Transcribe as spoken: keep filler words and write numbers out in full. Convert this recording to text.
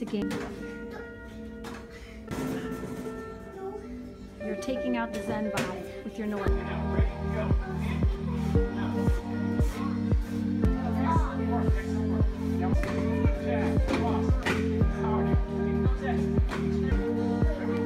a game. You're taking out the Zen vibe with your noise. Yeah,